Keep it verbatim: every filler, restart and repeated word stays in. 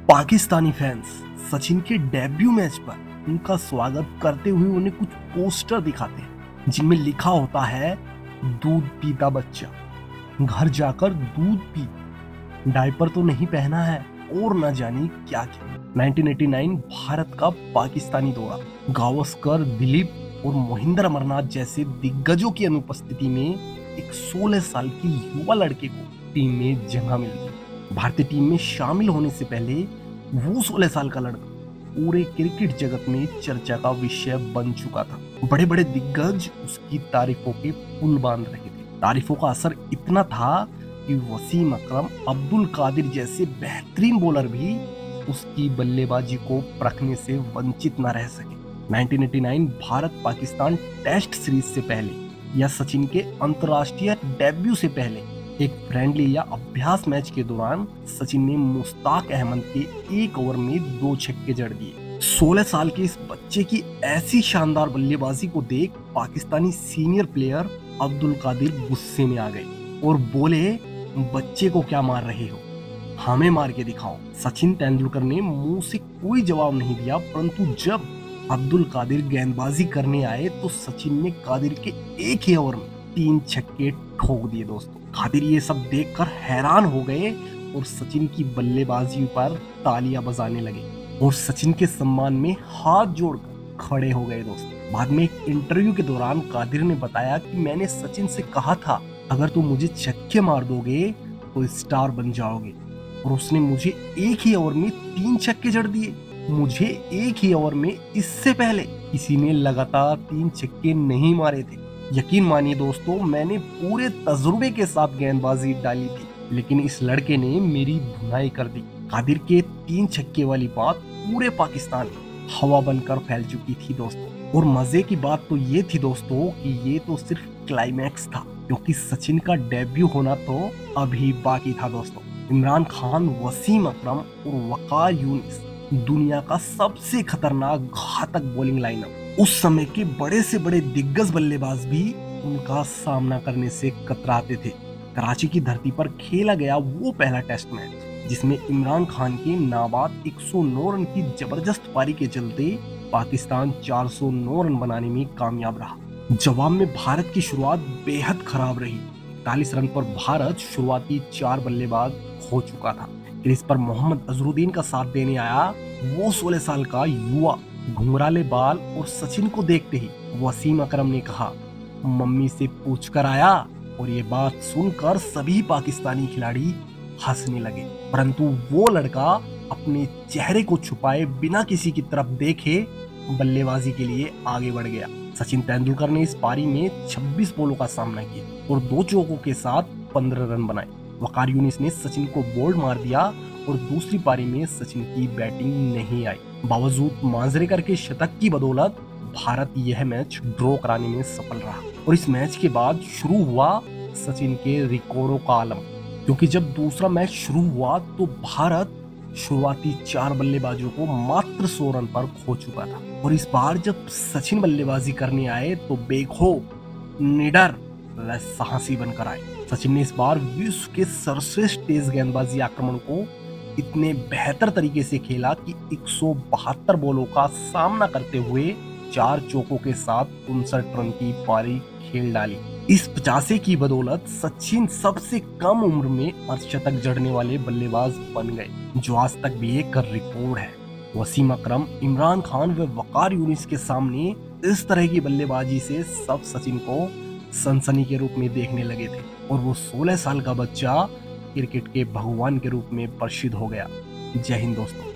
Pakistani fans Sachin के debut match पर उनका स्वागत करते हुए उन्हें कुछ पोस्टर दिखाते हैं जिनमें लिखा होता है दूध पीता बच्चा, घर जाकर दूध पी, डायपर तो नहीं पहना है और न जाने क्या क्या। उन्नीस सौ नवासी भारत का पाकिस्तानी दौरा, गावस्कर, दिलीप और मोहिंदर अमरनाथ जैसे दिग्गजों की अनुपस्थिति में एक सोलह साल के युवा लड़के को टीम में जगह मिल गई। भारतीय टीम में शामिल होने से पहले वो सोलह साल का लड़का पूरे क्रिकेट जगत में चर्चा का विषय बन चुका था। बड़े बड़े दिग्गज उसकी तारीफों के पुल बांध रहे थे। तारीफों का असर इतना था कि वसीम अकरम, अब्दुल कादिर जैसे बेहतरीन बॉलर भी उसकी बल्लेबाजी को परखने से वंचित न रह सके। उन्नीस सौ नवासी भारत पाकिस्तान टेस्ट सीरीज से पहले या सचिन के अंतर्राष्ट्रीय डेब्यू से पहले एक फ्रेंडली या अभ्यास मैच के दौरान सचिन ने मुश्ताक अहमद के एक ओवर में दो छक्के जड़ दिए। सोलह साल के इस बच्चे की ऐसी शानदार बल्लेबाजी को देख पाकिस्तानी सीनियर प्लेयर अब्दुल कादिर गुस्से में आ गए और बोले, बच्चे को क्या मार रहे हो, हमें मार के दिखाओ। सचिन तेंदुलकर ने मुंह से कोई जवाब नहीं दिया, परंतु जब अब्दुल कादिर गेंदबाजी करने आए तो सचिन ने कादिर के एक ही ओवर में तीन छक्के ठोक दिए। दोस्तों, कादिर ये सब देखकर हैरान हो गए और सचिन की बल्लेबाजी पर तालियां बजाने लगे और सचिन के सम्मान में हाथ जोड़कर खड़े हो गए। दोस्तों, बाद में एक इंटरव्यू के दौरान कादिर ने बताया कि मैंने सचिन से कहा था, अगर तुम मुझे छक्के मार दोगे तो स्टार बन जाओगे, और उसने मुझे एक ही ओवर में तीन छक्के जड़ दिए। मुझे एक ही ओवर में इससे पहले किसी ने लगातार तीन छक्के नहीं मारे थे। यकीन मानिए दोस्तों, मैंने पूरे तजुर्बे के साथ गेंदबाजी डाली थी, लेकिन इस लड़के ने मेरी धुनाई कर दी। कादिर के तीन छक्के वाली बात पूरे पाकिस्तान में हवा बनकर फैल चुकी थी दोस्तों। और मजे की बात तो ये थी दोस्तों कि ये तो सिर्फ क्लाइमैक्स था, क्योंकि सचिन का डेब्यू होना तो अभी बाकी था दोस्तों। इमरान खान, वसीम अकरम और वकार यूनिस दुनिया का सबसे खतरनाक घातक बॉलिंग लाइनअप। उस समय के बड़े से बड़े दिग्गज बल्लेबाज भी उनका सामना करने से कतराते थे। कराची की धरती पर खेला गया वो पहला टेस्ट मैच जिसमें इमरान खान के नाबाद एक सौ नौ रन की जबरदस्त पारी के चलते पाकिस्तान चार सौ नौ रन बनाने में कामयाब रहा। जवाब में भारत की शुरुआत बेहद खराब रही। इकतालीस रन पर भारत शुरुआती चार बल्लेबाज खो चुका था। क्रीज पर मोहम्मद अजहरुद्दीन का साथ देने आया वो सोलह साल का युवा। घुंघराले बाल और सचिन को देखते ही वसीम अकरम ने कहा, मम्मी से पूछकर आया, और ये बात सुनकर सभी पाकिस्तानी खिलाड़ी हंसने लगे। परंतु वो लड़का अपने चेहरे को छुपाए बिना किसी की तरफ देखे बल्लेबाजी के लिए आगे बढ़ गया। सचिन तेंदुलकर ने इस पारी में छब्बीस बॉलों का सामना किया और दो चौकों के साथ पंद्रह रन बनाए। वकार यूनिस ने सचिन को बोल्ड मार दिया और दूसरी पारी में सचिन की बैटिंग नहीं आई। बावजूद मांजरेकर के शतक की बदौलत भारत यह मैच ड्रॉ कराने में सफल रहा और इस मैच के बाद शुरू हुआ सचिन के रिकॉर्डों का आलम, क्योंकि जब दूसरा मैच शुरू हुआ तो भारत शुरुआती चार बल्लेबाजों को मात्र सौ रन पर खो चुका था। और इस बार जब सचिन बल्लेबाजी करने आए तो बेखौफ, निडर व साहसी बनकर आए। सचिन ने इस बार विश्व के सर्वश्रेष्ठ तेज गेंदबाजी आक्रमण को इतने बेहतर तरीके से खेला कि एक सौ बहत्तर बॉलों का सामना करते हुए चार चौकों के साथ उनसठ रन की पारी खेल डाली। इस पचासे की बदौलत सचिन सबसे कम उम्र में अर्धशतक जड़ने वाले बल्लेबाज बन गए, जो आज तक भी एक रिकॉर्ड है। वसीम अकरम, इमरान खान व वकार यूनिस के सामने इस तरह की बल्लेबाजी से सब सचिन को सनसनी के रूप में देखने लगे थे और वो सोलह साल का बच्चा क्रिकेट के भगवान के रूप में प्रसिद्ध हो गया। जय हिंद दोस्तों।